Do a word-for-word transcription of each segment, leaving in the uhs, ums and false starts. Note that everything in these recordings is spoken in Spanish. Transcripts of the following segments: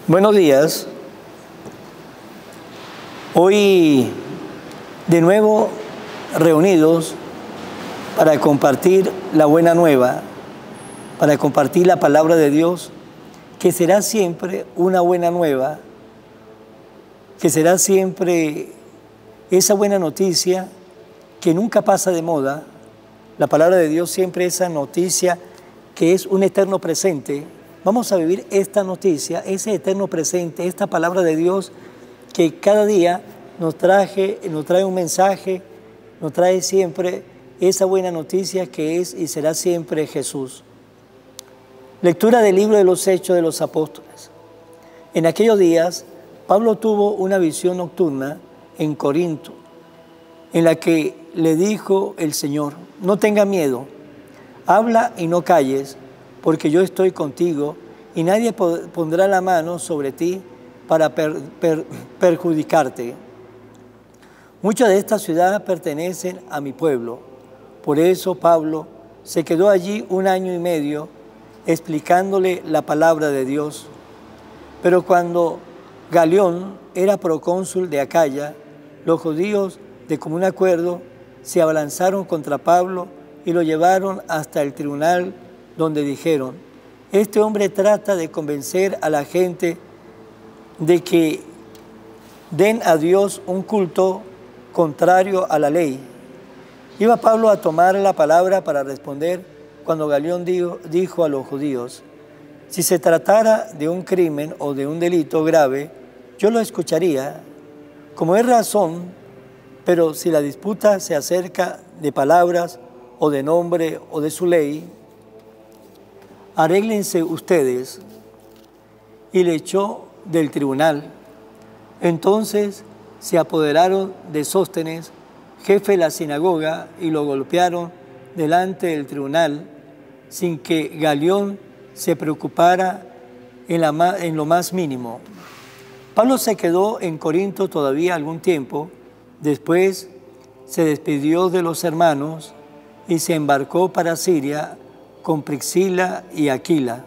Buenos días. Hoy de nuevo reunidos para compartir la buena nueva, para compartir la palabra de Dios, que será siempre una buena nueva, que será siempre esa buena noticia que nunca pasa de moda. La palabra de Dios siempre es esa noticia que es un eterno presente. Vamos a vivir esta noticia, ese eterno presente, esta palabra de Dios que cada día nos, traje, nos trae un mensaje, nos trae siempre esa buena noticia que es y será siempre Jesús. Lectura del libro de los Hechos de los Apóstoles. En aquellos días, Pablo tuvo una visión nocturna en Corinto, en la que le dijo el Señor: no tenga miedo, habla y no calles, porque yo estoy contigo y nadie pondrá la mano sobre ti para per, per, perjudicarte. Muchas de esta ciudad pertenecen a mi pueblo. Por eso Pablo se quedó allí un año y medio explicándole la palabra de Dios. Pero cuando Galión era procónsul de Acaya, los judíos de común acuerdo se abalanzaron contra Pablo y lo llevaron hasta el tribunal, donde dijeron: este hombre trata de convencer a la gente de que den a Dios un culto contrario a la ley. Iba Pablo a tomar la palabra para responder cuando Galión dijo, dijo a los judíos: si se tratara de un crimen o de un delito grave, yo lo escucharía, como es razón, pero si la disputa se acerca de palabras o de nombre o de su ley, arréglense ustedes. Y le echó del tribunal. Entonces se apoderaron de Sóstenes, jefe de la sinagoga, y lo golpearon delante del tribunal, sin que Galión se preocupara en, la, en lo más mínimo. Pablo se quedó en Corinto todavía algún tiempo. Después se despidió de los hermanos y se embarcó para Siria con Priscila y Aquila.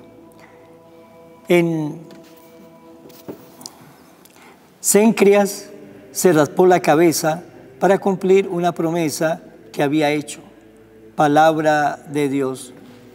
En Cencreas se raspó la cabeza para cumplir una promesa que había hecho. Palabra de Dios.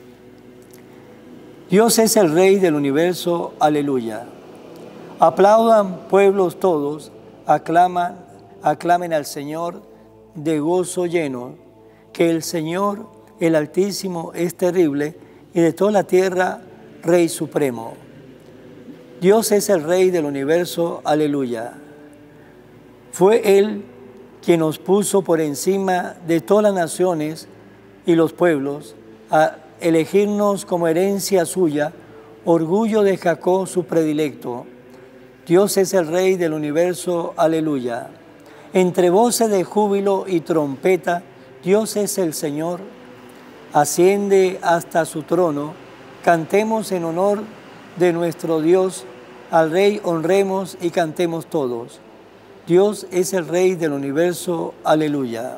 Dios es el Rey del universo, aleluya. Aplaudan pueblos todos, aclaman, aclamen al Señor de gozo lleno, que el Señor, el Altísimo, es terrible y de toda la tierra, Rey supremo. Dios es el Rey del universo, aleluya. Fue Él quien nos puso por encima de todas las naciones y los pueblos, a elegirnos como herencia suya, orgullo de Jacob su predilecto. Dios es el Rey del universo, aleluya. Entre voces de júbilo y trompeta, Dios es el Señor, asciende hasta su trono. Cantemos en honor de nuestro Dios, al Rey honremos y cantemos todos. Dios es el Rey del universo, aleluya.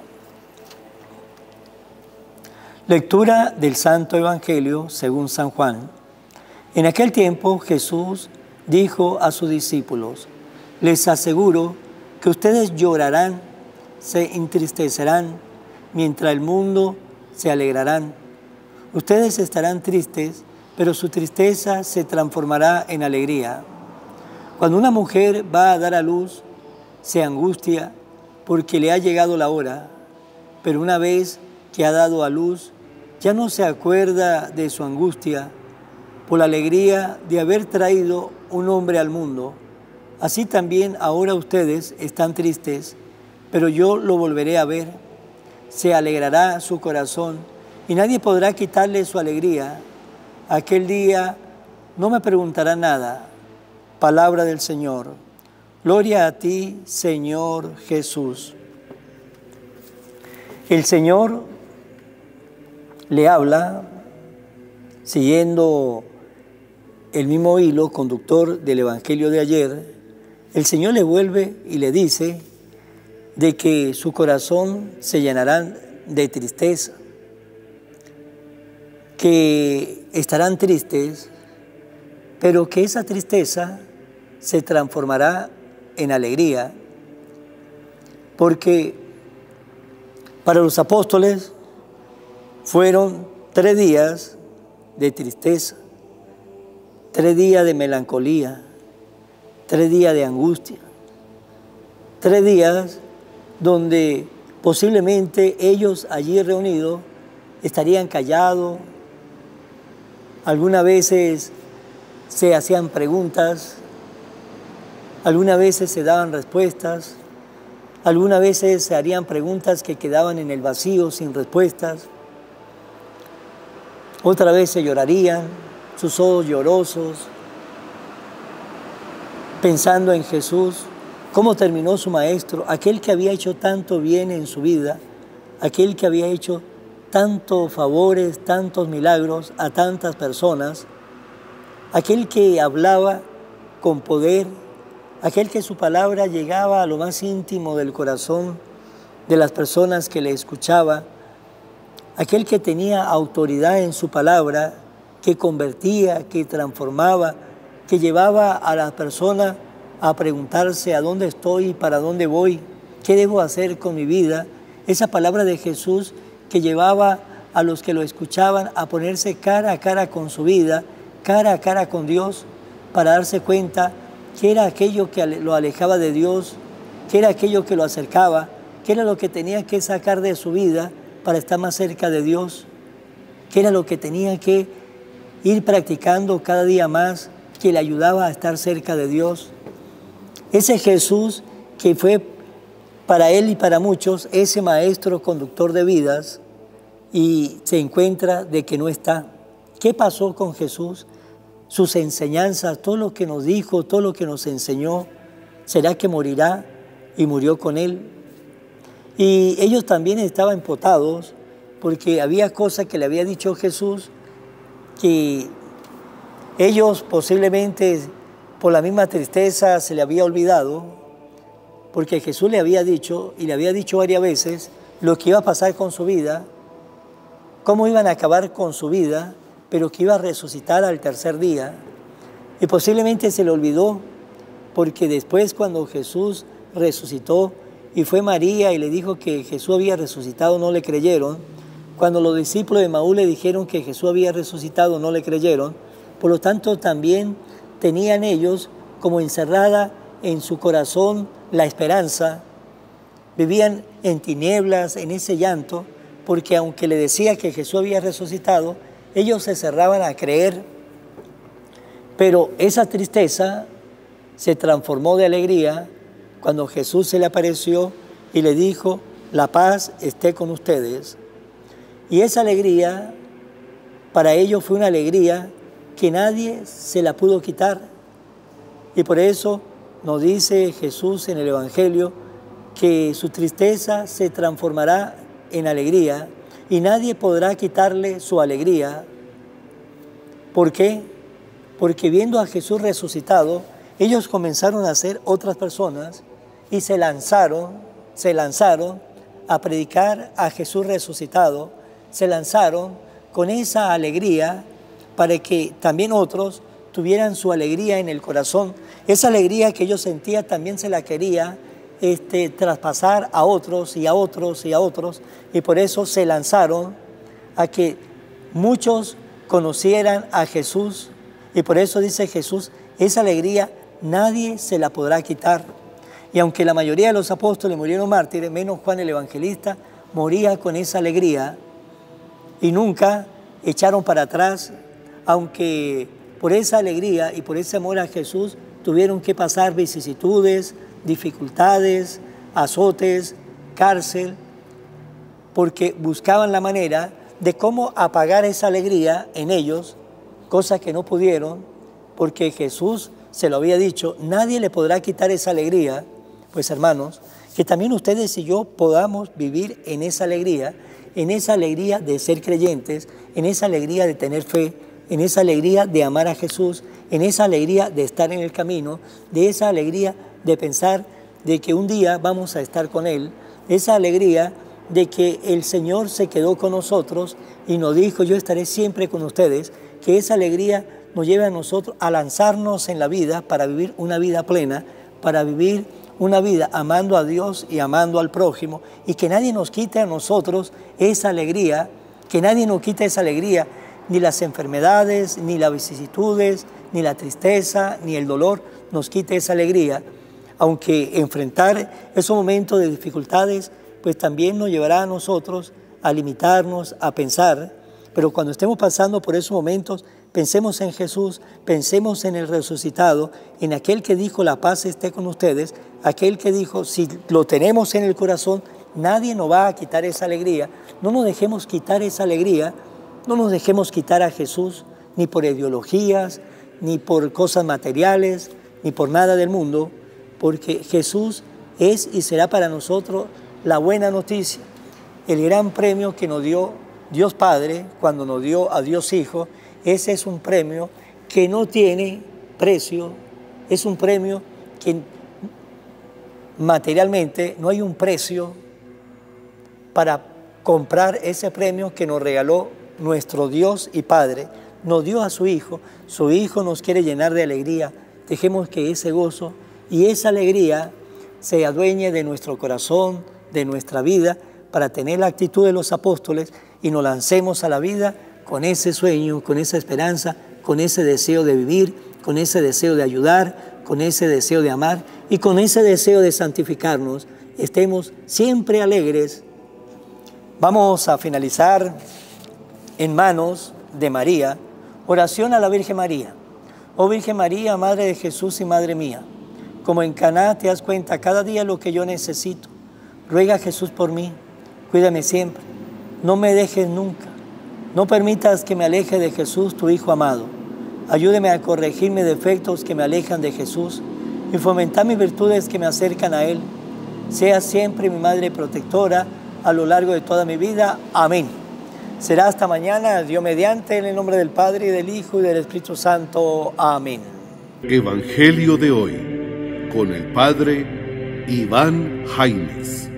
Lectura del Santo Evangelio según San Juan. En aquel tiempo Jesús dijo a sus discípulos: les aseguro que ustedes llorarán, se entristecerán, mientras el mundo se alegrarán. Ustedes estarán tristes, pero su tristeza se transformará en alegría. Cuando una mujer va a dar a luz, se angustia porque le ha llegado la hora, pero una vez que ha dado a luz, ya no se acuerda de su angustia por la alegría de haber traído un hombre al mundo. Así también ahora ustedes están tristes, pero yo lo volveré a ver. Se alegrará su corazón y nadie podrá quitarle su alegría. Aquel día no me preguntará nada. Palabra del Señor. Gloria a ti, Señor Jesús. El Señor le habla, siguiendo el mismo hilo conductor del Evangelio de ayer. El Señor le vuelve y le dice de que su corazón se llenará de tristeza, que estarán tristes, pero que esa tristeza se transformará en alegría, porque para los apóstoles fueron tres días de tristeza, tres días de melancolía, tres días de angustia, tres días donde posiblemente ellos allí reunidos estarían callados, algunas veces se hacían preguntas, algunas veces se daban respuestas, algunas veces se harían preguntas que quedaban en el vacío sin respuestas, otra vez se llorarían, sus ojos llorosos, pensando en Jesús, cómo terminó su maestro, aquel que había hecho tanto bien en su vida, aquel que había hecho tantos favores, tantos milagros a tantas personas, aquel que hablaba con poder, aquel que su palabra llegaba a lo más íntimo del corazón de las personas que le escuchaba, aquel que tenía autoridad en su palabra, que convertía, que transformaba, que llevaba a las personas a preguntarse a dónde estoy, para dónde voy, qué debo hacer con mi vida. Esa palabra de Jesús que llevaba a los que lo escuchaban a ponerse cara a cara con su vida, cara a cara con Dios, para darse cuenta qué era aquello que lo alejaba de Dios, qué era aquello que lo acercaba, qué era lo que tenía que sacar de su vida para estar más cerca de Dios, qué era lo que tenía que ir practicando cada día más, que le ayudaba a estar cerca de Dios. Ese Jesús que fue para él y para muchos ese maestro conductor de vidas, y se encuentra de que no está. ¿Qué pasó con Jesús? Sus enseñanzas, todo lo que nos dijo, todo lo que nos enseñó, ¿será que morirá? Y murió con él. Y ellos también estaban empotados porque había cosas que le había dicho Jesús que ellos posiblemente por la misma tristeza se le había olvidado, porque Jesús le había dicho, y le había dicho varias veces, lo que iba a pasar con su vida, cómo iban a acabar con su vida, pero que iba a resucitar al tercer día. Y posiblemente se le olvidó, porque después cuando Jesús resucitó, y fue María y le dijo que Jesús había resucitado, no le creyeron. Cuando los discípulos de Maús le dijeron que Jesús había resucitado, no le creyeron. Por lo tanto, también tenían ellos como encerrada en su corazón la esperanza. Vivían en tinieblas, en ese llanto, porque aunque le decía que Jesús había resucitado, ellos se cerraban a creer. Pero esa tristeza se transformó de alegría cuando Jesús se le apareció y le dijo, la paz esté con ustedes. Y esa alegría, para ellos fue una alegría que nadie se la pudo quitar. Y por eso nos dice Jesús en el Evangelio que su tristeza se transformará en alegría y nadie podrá quitarle su alegría. ¿Por qué? Porque viendo a Jesús resucitado, ellos comenzaron a ser otras personas y se lanzaron, se lanzaron a predicar a Jesús resucitado, se lanzaron con esa alegría para que también otros tuvieran su alegría en el corazón. Esa alegría que ellos sentían también se la quería este, traspasar a otros y a otros y a otros, y por eso se lanzaron a que muchos conocieran a Jesús, y por eso dice Jesús, esa alegría nadie se la podrá quitar. Y aunque la mayoría de los apóstoles murieron mártires, menos Juan el Evangelista, moría con esa alegría y nunca echaron para atrás, aunque por esa alegría y por ese amor a Jesús tuvieron que pasar vicisitudes, dificultades, azotes, cárcel, porque buscaban la manera de cómo apagar esa alegría en ellos, cosa que no pudieron, porque Jesús se lo había dicho, nadie le podrá quitar esa alegría. Pues hermanos, que también ustedes y yo podamos vivir en esa alegría, en esa alegría de ser creyentes, en esa alegría de tener fe, en esa alegría de amar a Jesús, en esa alegría de estar en el camino, de esa alegría de pensar de que un día vamos a estar con Él, esa alegría de que el Señor se quedó con nosotros y nos dijo, yo estaré siempre con ustedes, que esa alegría nos lleve a nosotros a lanzarnos en la vida para vivir una vida plena, para vivir una vida amando a Dios y amando al prójimo, y que nadie nos quite a nosotros esa alegría, que nadie nos quite esa alegría, ni las enfermedades, ni las vicisitudes, ni la tristeza, ni el dolor nos quite esa alegría, aunque enfrentar esos momentos de dificultades, pues también nos llevará a nosotros a limitarnos, a pensar, pero cuando estemos pasando por esos momentos, pensemos en Jesús, pensemos en el resucitado, en aquel que dijo la paz esté con ustedes, aquel que dijo si lo tenemos en el corazón, nadie nos va a quitar esa alegría. No nos dejemos quitar esa alegría, no nos dejemos quitar a Jesús, ni por ideologías, ni por cosas materiales, ni por nada del mundo, porque Jesús es y será para nosotros la buena noticia, el gran premio que nos dio Dios Padre cuando nos dio a Dios Hijo. Ese es un premio que no tiene precio, es un premio que materialmente no hay un precio para comprar ese premio que nos regaló nuestro Dios y Padre. Nos dio a su Hijo, su Hijo nos quiere llenar de alegría. Dejemos que ese gozo y esa alegría se adueñe de nuestro corazón, de nuestra vida, para tener la actitud de los apóstoles y nos lancemos a la vida con ese sueño, con esa esperanza, con ese deseo de vivir, con ese deseo de ayudar, con ese deseo de amar y con ese deseo de santificarnos. Estemos siempre alegres. Vamos a finalizar en manos de María, oración a la Virgen María. Oh Virgen María, Madre de Jesús y Madre mía, como en Caná te das cuenta cada día lo que yo necesito. Ruega a Jesús por mí, cuídame siempre, no me dejes nunca. No permitas que me aleje de Jesús, tu Hijo amado. Ayúdeme a corregir mis defectos que me alejan de Jesús y fomentar mis virtudes que me acercan a Él. Sea siempre mi Madre protectora a lo largo de toda mi vida. Amén. Será hasta mañana, Dios mediante, en el nombre del Padre, y del Hijo, y del Espíritu Santo. Amén. Evangelio de hoy, con el Padre Iván Jaimes.